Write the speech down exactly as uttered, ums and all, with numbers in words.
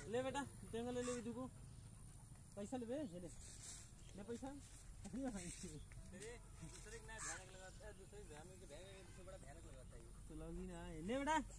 ले बेटा टेंगा ले ले विदु को पैसा ले बे ले ले पैसा तेरे दूसरे के ना भयानक लगाता है दूसरे भयानक के भयानक से बड़ा भयानक लगाता है चलो भी ना ले बेटा